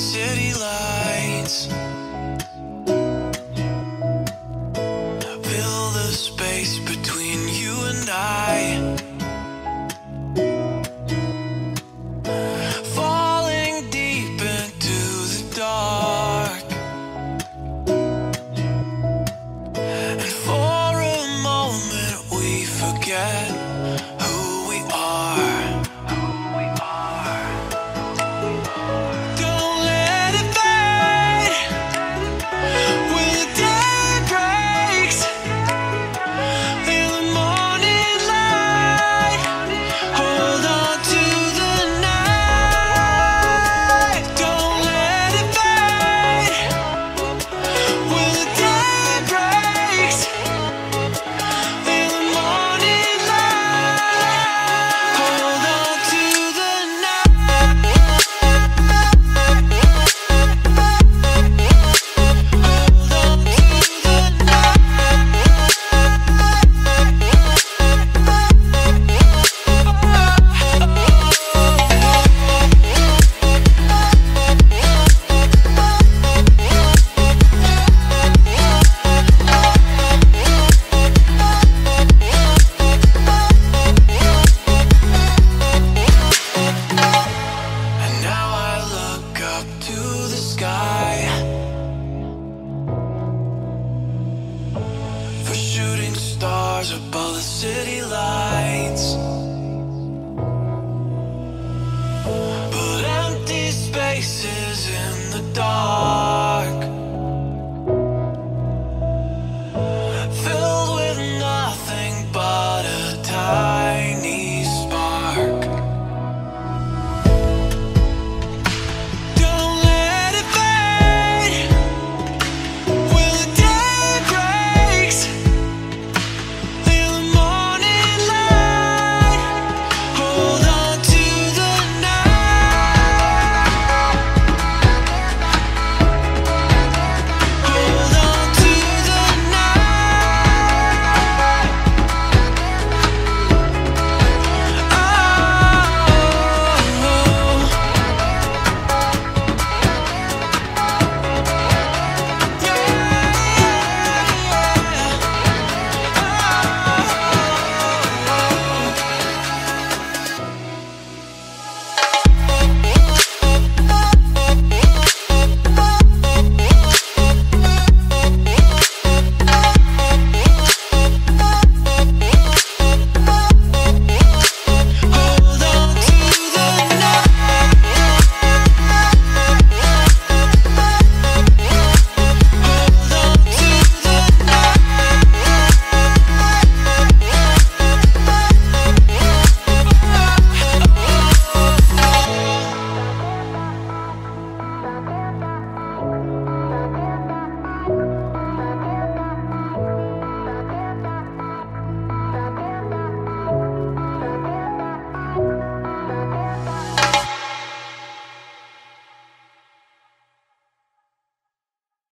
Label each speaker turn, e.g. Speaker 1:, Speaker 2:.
Speaker 1: city lights. Fill the space between you and I. Falling deep into the dark. And for a moment we forget who we are. Don't let it fade when the day breaks. In the morning light, hold on to the night. Don't let it fade when the day breaks. In the morning light, hold on to the night. Hold on to the And now I look up to the sky for shooting stars above the city lights. But empty spaces in